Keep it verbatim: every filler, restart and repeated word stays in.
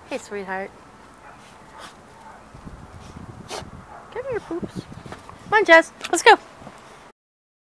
Hey, sweetheart. Come here, poops. Come on, Jess. Let's go.